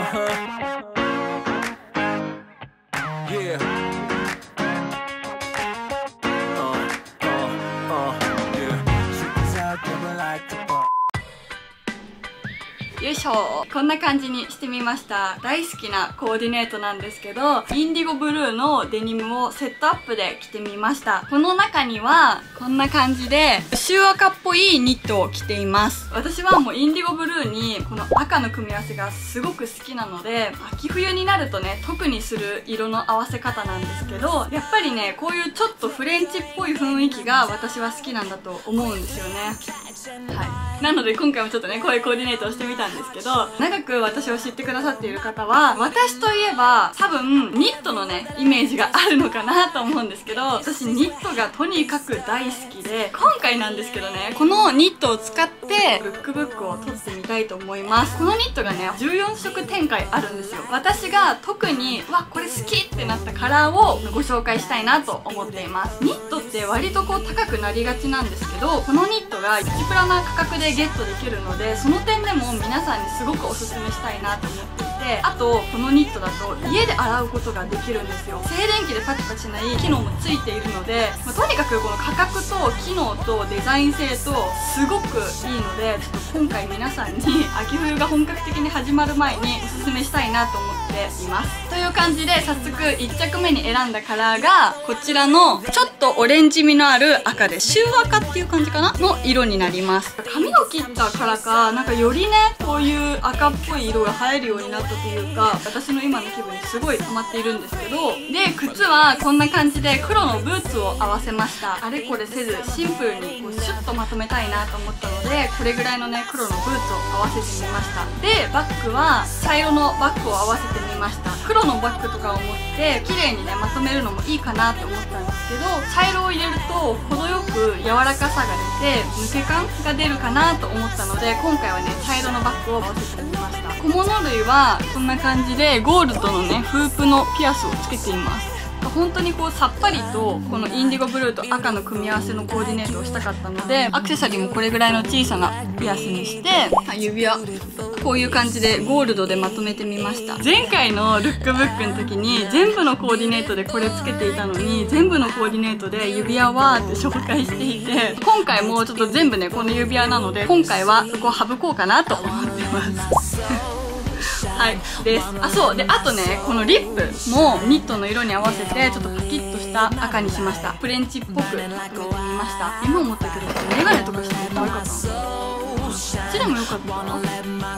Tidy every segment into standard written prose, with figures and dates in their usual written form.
よいしょ、こんな感じにしてみました。大好きなコーディネートなんですけど、インディゴブルーのデニムをセットアップで着てみました。この中にはこんな感じでシュー赤っぽいニットを着ています。私はもうインディゴブルーにこの赤の組み合わせがすごく好きなので、秋冬になるとね特にする色の合わせ方なんですけど、やっぱりねこういうちょっとフレンチっぽい雰囲気が私は好きなんだと思うんですよね。はい、なので今回もちょっとねこういうコーディネートをしてみたんですけど、長く私を知ってくださっている方は、私といえば多分ニットのねイメージがあるのかなと思うんですけど、私ニットがとにかく大好きで、今回なんですけどねこのニットを使ってルックブックを撮ってみたいと思います。このニットがね14色展開あるんですよ。私が特にこれ好きってなったカラーをご紹介したいなと思っています。ニットって割とこう高くなりがちなんですけど、このニットが1プラな価格でゲットできるので、その点でも皆さんにすごくおすすめしたいなと思っていて、あとこのニットだと家で洗うことができるんですよ。静電気でパチパチしない機能もついているので、とにかくこの価格と機能とデザイン性とすごくいいので、ちょっと今回皆さんに秋冬が本格的に始まる前におすすめしたいなと思っています。という感じで早速1着目に選んだカラーがこちらのちょっとオレンジ味のある赤で、シュー赤っていう感じかなの色になります。髪を切ったからかなんかよりねこういう赤っぽい色が映えるようになったというか、私の今の気分にすごいハマっているんですけど、で靴はこんな感じで黒のブーツを合わせました。あれこれせずシンプルにこうシュッとまとめたいなと思ったので、これぐらいのね黒のブーツを合わせてみました。でバッグは茶色のバッグを合わせてみました。黒のバッグとかを持って綺麗にねまとめるのもいいかなと思ったんですけど、茶色を入れると程よく柔らかさが出て抜け感が出るかなと思ったので、今回はね茶色のバッグを合わせてみました。小物類はこんな感じでゴールドのねフープのピアスをつけています。本当にこうさっぱりとこのインディゴブルーと赤の組み合わせのコーディネートをしたかったので、アクセサリーもこれぐらいの小さなピアスにして、指輪こういう感じでゴールドでまとめてみました。前回のルックブックの時に全部のコーディネートでこれつけていたのに、全部のコーディネートで指輪はって紹介していて、今回もちょっと全部ねこの指輪なので、今回はそこを省こうかなと思ってますはいです。そうで、あとねこのリップもニットの色に合わせてちょっとパキッとした赤にしました。フレンチっぽくまとめてみました。今思ったけどメガネとかしてもよかったな。こっちでもよかったかな。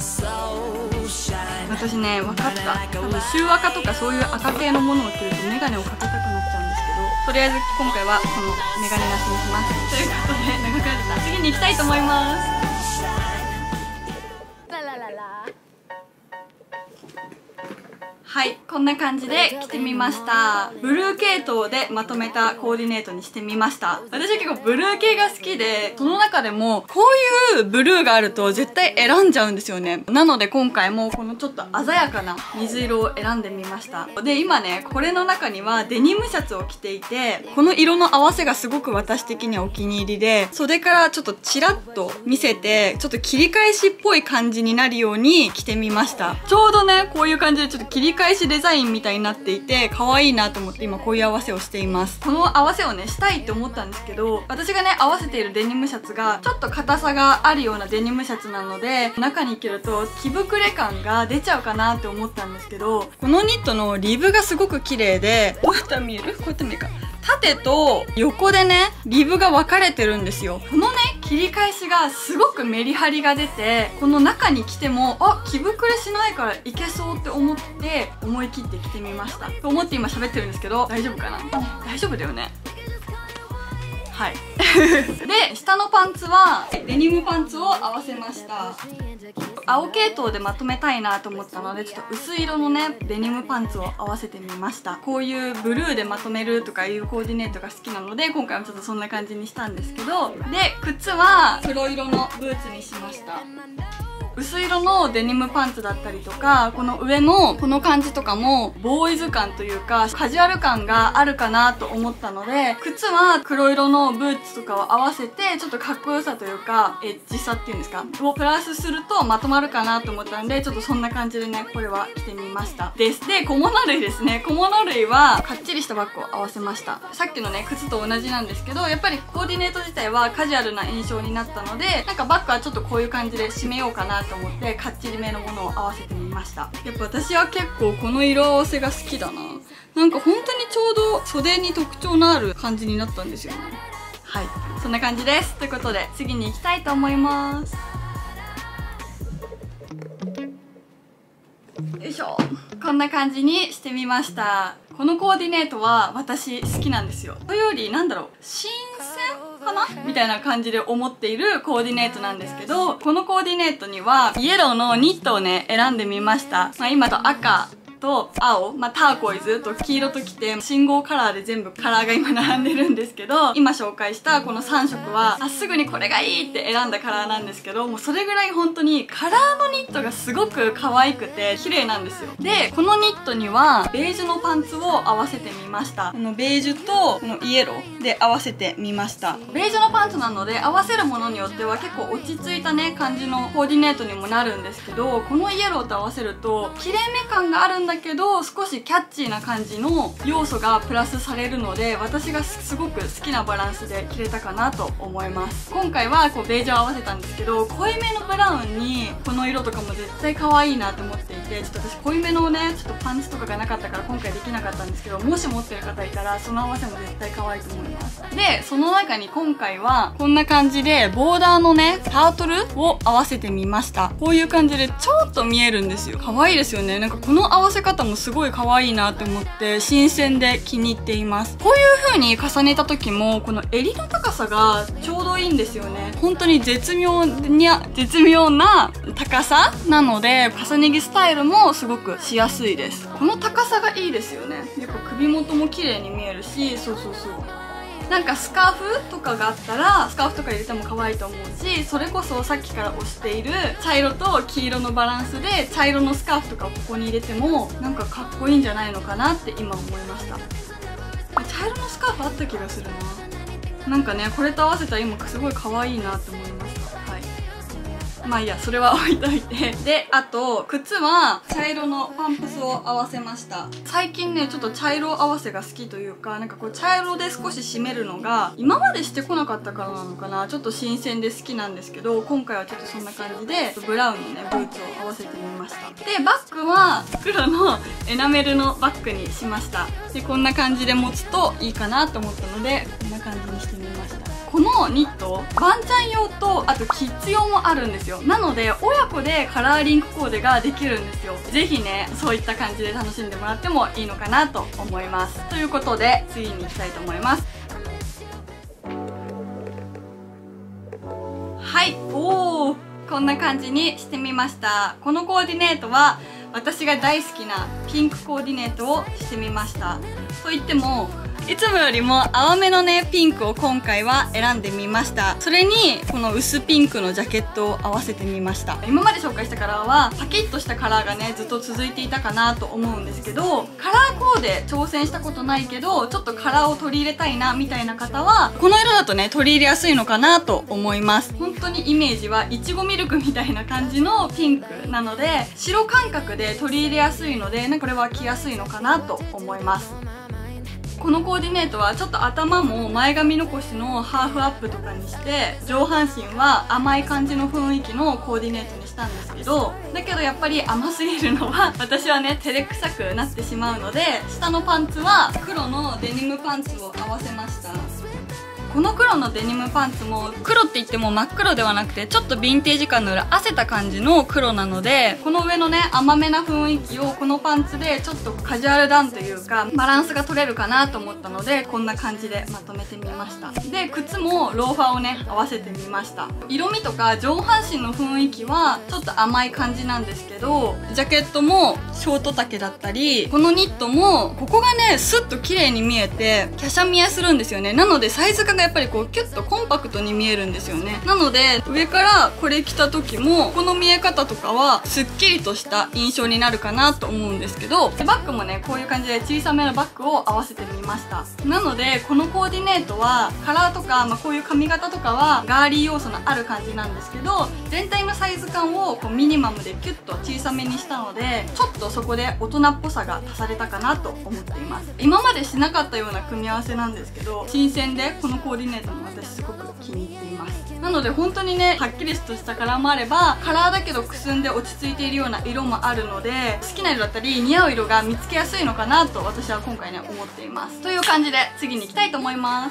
私ね分かった。多分シュー赤とかそういう赤系のものを着るとメガネをかけたくなっちゃうんですけど、とりあえず今回はこのメガネなしにします。ということで長くなった。次に行きたいと思います。はい、こんな感じで着てみました。ブルー系統でまとめたコーディネートにしてみました。私は結構ブルー系が好きで、その中でもこういうブルーがあると絶対選んじゃうんですよね。なので今回もこのちょっと鮮やかな水色を選んでみました。で、今ね、これの中にはデニムシャツを着ていて、この色の合わせがすごく私的にはお気に入りで、袖からちょっとチラッと見せて、ちょっと切り返しっぽい感じになるように着てみました。ちょうどね、こういう感じでちょっと切り返しデザインみたいになっていて可愛いなと思って今こういう合わせをしています。この合わせをねしたいって思ったんですけど、私がね合わせているデニムシャツがちょっと硬さがあるようなデニムシャツなので、中に着ると着膨れ感が出ちゃうかなって思ったんですけど、このニットのリブがすごく綺麗で、どうやったら見える？こうやって見えるか。縦と横でねリブが分かれてるんですよ。このね切り返しがすごくメリハリが出て、この中に着ても着膨れしないからいけそうって思って思い切って着てみましたと思って今喋ってるんですけど、大丈夫かな？大丈夫だよね。はいで、下のパンツはデニムパンツを合わせました。青系統でまとめたいなと思ったので、ちょっと薄い色のねデニムパンツを合わせてみました。こういうブルーでまとめるとかいうコーディネートが好きなので、今回はちょっとそんな感じにしたんですけど、で靴は黒色のブーツにしました。 薄色のデニムパンツだったりとか、この上のこの感じとかもボーイズ感というかカジュアル感があるかなと思ったので、靴は黒色のブーツとかを合わせてちょっとかっこよさというかエッジさっていうんですかをプラスするとまとまるかなと思ったんで、ちょっとそんな感じでねこれは着てみましたです。で、小物類ですね。小物類はかっちりしたバッグを合わせました。さっきのね靴と同じなんですけど、やっぱりコーディネート自体はカジュアルな印象になったので、なんかバッグはちょっとこういう感じで締めようかなと思ってかっちりめのものを合わせてみました。やっぱ私は結構この色合わせが好きだな。なんか本当にちょうど袖に特徴のある感じになったんですよね。はい、そんな感じです。ということで次に行きたいと思います。よいしょ。こんな感じにしてみました。このコーディネートは私好きなんですよ。というよりなんだろう、新鮮かなみたいな感じで思っているコーディネートなんですけど、このコーディネートにはイエローのニットをね選んでみました。今と赤と青、ターコイズと黄色ときて信号カラーで全部カラーが今並んでるんですけど、今紹介したこの3色はすぐにこれがいいって選んだカラーなんですけど、もうそれぐらい本当にカラーのニットがすごく可愛くて綺麗なんですよ。で、このニットにはベージュのパンツを合わせてみました。このベージュとこのイエローで合わせてみました。ベージュのパンツなので合わせるものによっては結構落ち着いたね感じのコーディネートにもなるんですけど、このイエローと合わせると綺麗め感があるんだけど少しキャッチーな感じの要素がプラスされるので、私がすごく好きなバランスで着れたかなと思います。今回はこうベージュを合わせたんですけど、濃いめのブラウンにこの色とかも絶対可愛いなと思っていて、ちょっと私濃いめのねちょっとパンツとかがなかったから今回できなかったんですけど、もし持ってる方いたらその合わせも絶対可愛いと思います。で、その中に今回はこんな感じでボーダーのねタートルを合わせてみました。こういう感じでちょっと見えるんですよ。可愛いですよね。なんかこの合わせ方もすごい可愛いなと思って新鮮で気に入っています。こういう風に重ねた時もこの襟の高さがちょうどいいんですよね。本当に絶妙な高さなので重ね着スタイルもすごくしやすいです。この高さがいいですよね。やっぱ首元も綺麗に見えるし、そうなんかスカーフとかがあったらスカーフとか入れても可愛いと思うし、それこそさっきから推している茶色と黄色のバランスで茶色のスカーフとかをここに入れてもなんかかっこいいんじゃないのかなって今思いました。茶色のスカーフあった気がするな。なんかねこれと合わせたら今すごい可愛いなって思いました。まあいいや、それは置いといて。で、あと靴は茶色のパンプスを合わせました。最近ねちょっと茶色合わせが好きというか、なんかこう茶色で少し締めるのが今までしてこなかったからなのかな、ちょっと新鮮で好きなんですけど、今回はちょっとそんな感じでブラウンのねブーツを合わせてみました。で、バッグは黒のエナメルのバッグにしました。で、こんな感じで持つといいかなと思ったのでこんな感じにしてみました。このニットワンちゃん用とあとキッズ用もあるんですよ。なので親子でカラーリンクコーデができるんですよ。ぜひねそういった感じで楽しんでもらってもいいのかなと思います。ということで次に行きたいと思います。はい、おー、こんな感じにしてみました。このコーディネートは私が大好きなピンクコーディネートをしてみました。と言ってもいつもよりも淡めのねピンクを今回は選んでみました。それにこの薄ピンクのジャケットを合わせてみました。今まで紹介したカラーはパキッとしたカラーがねずっと続いていたかなと思うんですけど、カラーコーデ挑戦したことないけどちょっとカラーを取り入れたいなみたいな方はこの色だとね取り入れやすいのかなと思います。本当にイメージはいちごミルクみたいな感じのピンクなので白感覚で取り入れやすいので、これは着やすいのかなと思います。このコーディネートはちょっと頭も前髪残しのハーフアップとかにして上半身は甘い感じの雰囲気のコーディネートにしたんですけど、だけどやっぱり甘すぎるのは私はね照れくさくなってしまうので、下のパンツは黒のデニムパンツを合わせました。この黒のデニムパンツも黒って言っても真っ黒ではなくてちょっとヴィンテージ感のある汗た感じの黒なので、この上のね甘めな雰囲気をこのパンツでちょっとカジュアルダウンというかバランスが取れるかなと思ったのでこんな感じでまとめてみました。で、靴もローファーをね合わせてみました。色味とか上半身の雰囲気はちょっと甘い感じなんですけど、ジャケットもショート丈だったりこのニットもここがねスッと綺麗に見えて華奢見えするんですよね。なのでサイズ感ががやっぱりこうキュッとコンパクトに見えるんですよね。なので上からこれ着た時もこの見え方とかはすっきりとした印象になるかなと思うんですけど、バッグもねこういう感じで小さめのバッグを合わせてみました。なのでこのコーディネートはカラーとか、こういう髪型とかはガーリー要素のある感じなんですけど、全体のサイズ感をこうミニマムでキュッと小さめにしたので、ちょっとそこで大人っぽさが足されたかなと思っています。今までしなかったような組み合わせなんですけど、新鮮でこのコーディネートも私すごく気に入っています。なので本当にね、はっきりとしたカラーもあれば、カラーだけどくすんで落ち着いているような色もあるので、好きな色だったり似合う色が見つけやすいのかなと私は今回ね思っています。という感じで次に行きたいと思います。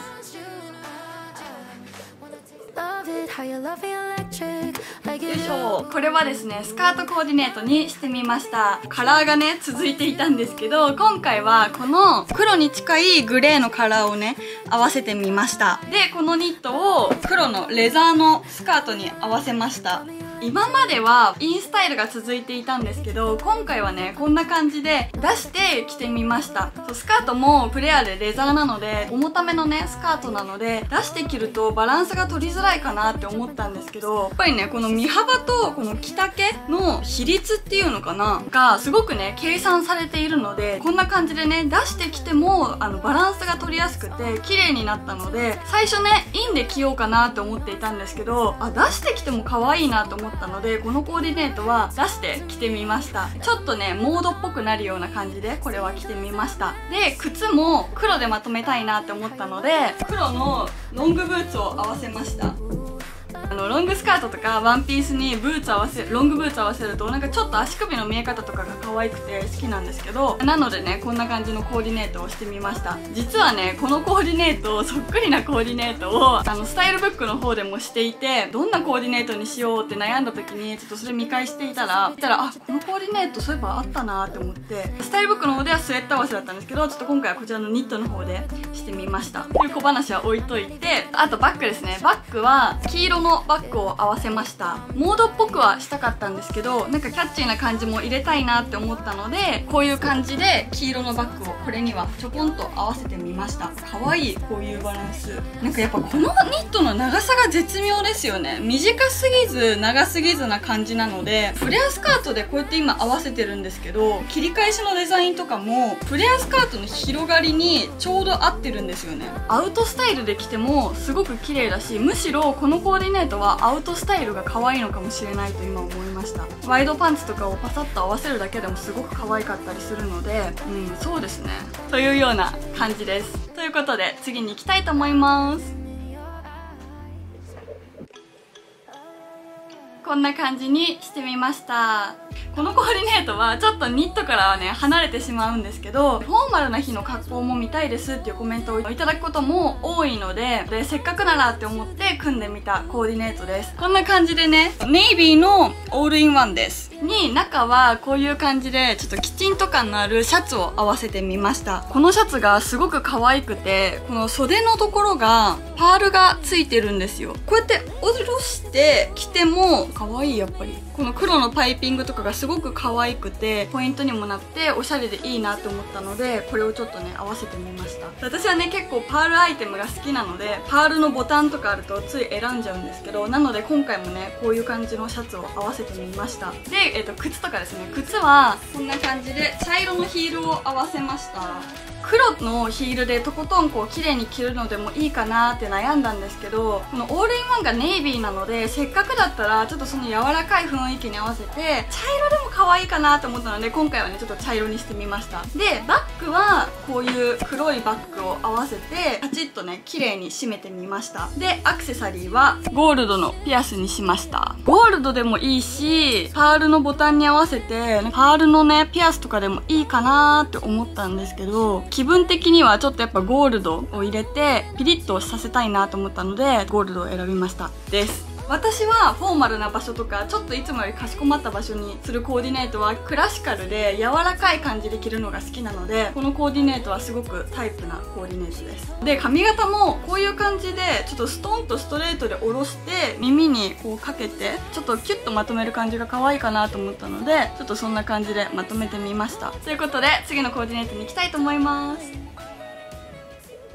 よいしょ。これはですね、スカートコーディネートにしてみました。カラーがね続いていたんですけど、今回はこの黒に近いグレーのカラーをね合わせてみました。でこのニットを黒のレザーのスカートに合わせました。今まではインスタイルが続いていたんですけど、今回はねこんな感じで出して着てみました。スカートもフレアでレザーなので重ためのねスカートなので、出して着るとバランスが取りづらいかなって思ったんですけど、やっぱりねこの身幅とこの着丈の比率っていうのかながすごくね計算されているので、こんな感じでね出してきてもバランスが取りやすくて綺麗になったので、最初ねインで着ようかなって思っていたんですけど、出してきても可愛いなと思ったので、このコーディネートは出して着てみました。ちょっとねモードっぽくなるような感じでこれは着てみました。で靴も黒でまとめたいなって思ったので、黒のロングブーツを合わせました。ロングスカートとかワンピースにロングブーツ合わせるとなんかちょっと足首の見え方とかが可愛くて好きなんですけど、なのでねこんな感じのコーディネートをしてみました。実はねこのコーディネート、そっくりなコーディネートをスタイルブックの方でもしていて、どんなコーディネートにしようって悩んだ時にちょっとそれ見返していたらこのコーディネートそういえばあったなって思って、スタイルブックの方ではスウェット合わせだったんですけど、ちょっと今回はこちらのニットの方でしてみました。という小話は置いといて、あとバッグですね。バッグは黄色のバッグを合わせました。モードっぽくはしたかったんですけど、なんかキャッチーな感じも入れたいなって思ったので、こういう感じで黄色のバッグをこれにはちょこんと合わせてみました。可愛いこういうバランス。なんかやっぱこのニットの長さが絶妙ですよね。短すぎず長すぎずな感じなので、フレアスカートでこうやって今合わせてるんですけど、切り返しのデザインとかもフレアスカートの広がりにちょうど合ってるんですよね。アウトスタイルで着てもすごく綺麗だし、むしろこのコーディネートはアウトスタイルが可愛いのかもしれないと今思いました。ワイドパンツとかをパサッと合わせるだけでもすごく可愛かったりするので、そうですねというような感じです。ということで次に行きたいと思います。こんな感じにしてみました。このコーディネートはちょっとニットからはね離れてしまうんですけど、フォーマルな日の格好も見たいですっていうコメントをいただくことも多いので、せっかくならって思って組んでみたコーディネートです。こんな感じでね、ネイビーのオールインワンです。に中はこういう感じでちょっときちんと感のあるシャツを合わせてみました。このシャツがすごく可愛くて、この袖のところがパールがついてるんですよ。こうやって下ろして着ても可愛い。やっぱりこの黒のパイピングとかがすごく可愛くてポイントにもなっておしゃれでいいなって思ったので、これをちょっとね合わせてみました。私はね結構パールアイテムが好きなので、パールのボタンとかあるとつい選んじゃうんですけど、なので今回もねこういう感じのシャツを合わせてみました。で、靴とかですね。靴はこんな感じで茶色のヒールを合わせました。黒のヒールでとことんこう綺麗に着るのでもいいかなって悩んだんですけど、このオールインワンがネイビーなので、せっかくだったらちょっとその柔らかい雰囲気に合わせて茶色でも可愛いかなと思ったので、今回はねちょっと茶色にしてみました。でバッグはこういう黒いバッグを合わせてパチッとね綺麗に締めてみました。でアクセサリーはゴールドのピアスにしました。ゴールドでもいいし、パールのボタンに合わせてパールのねピアスとかでもいいかなって思ったんですけど、気分的にはちょっとやっぱゴールドを入れてピリッとさせたいなと思ったので、ゴールドを選びましたです。私はフォーマルな場所とかちょっといつもよりかしこまった場所にするコーディネートはクラシカルで柔らかい感じで着るのが好きなので、このコーディネートはすごくタイプなコーディネートです。で髪型もこういう感じでちょっとストンとストレートで下ろして耳にこうかけてちょっとキュッとまとめる感じが可愛いかなと思ったので、ちょっとそんな感じでまとめてみました。ということで次のコーディネートに行きたいと思います。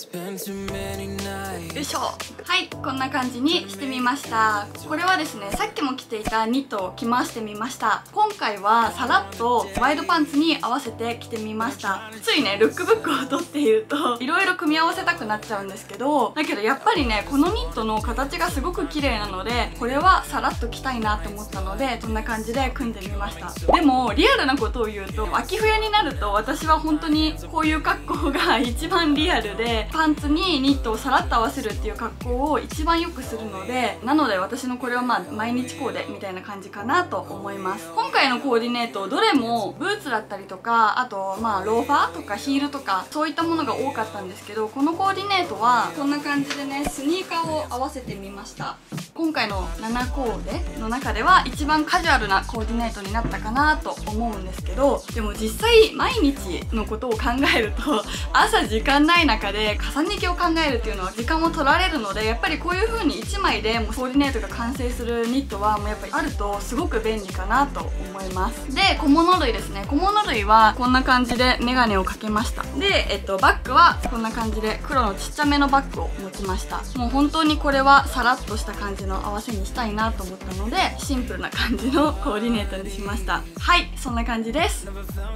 よいしょ。はい、こんな感じにしてみました。これはですね、さっきも着ていたニットを着回してみました。今回はさらっとワイドパンツに合わせて着てみました。ついね、ルックブックを取っているといろいろ組み合わせたくなっちゃうんですけど、だけどやっぱりね、このニットの形がすごく綺麗なので、これはさらっと着たいなと思ったので、こんな感じで組んでみました。でもリアルなことを言うと、秋冬になると私は本当にこういう格好が一番リアルで、パンツにニットをさらっと合わせるっていう格好を一番よくするので、なので私のこれは毎日コーデみたいな感じかなと思います。今回のコーディネートどれもブーツだったりとか、あとローファーとかヒールとかそういったものが多かったんですけど、このコーディネートはこんな感じでね、スニーカーを合わせてみました。今回の7コーデの中では一番カジュアルなコーディネートになったかなと思うんですけど、でも実際毎日のことを考えると、朝時間ない中で重ね着を考えるっていうのは時間を取られるので、やっぱりこういう風に1枚でもうコーディネートが完成するニットはもうやっぱりあるとすごく便利かなと思います。で、小物類ですね。小物類はこんな感じでメガネをかけました。で、バッグはこんな感じで黒のちっちゃめのバッグを持ちました。もう本当にこれはさらっとした感じの合わせにしたいなと思ったので、シンプルな感じのコーディネートにしました。はい、そんな感じです。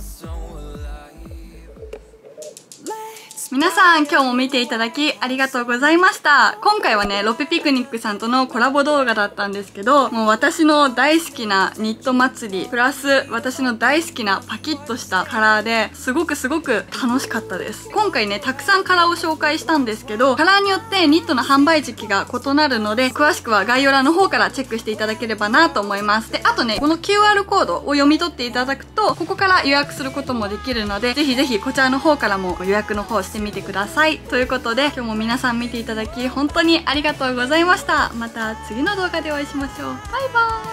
皆さん、今日も見ていただきありがとうございました。今回はね、ロペピクニックさんとのコラボ動画だったんですけど、もう私の大好きなニット祭り、プラス私の大好きなパキッとしたカラーで、すごく楽しかったです。今回ね、たくさんカラーを紹介したんですけど、カラーによってニットの販売時期が異なるので、詳しくは概要欄の方からチェックしていただければなと思います。で、あとね、この QR コードを読み取っていただくと、ここから予約することもできるので、ぜひこちらの方からも予約の方してみてください。ということで、今日も皆さん見ていただき本当にありがとうございました。また次の動画でお会いしましょう。バイバーイ。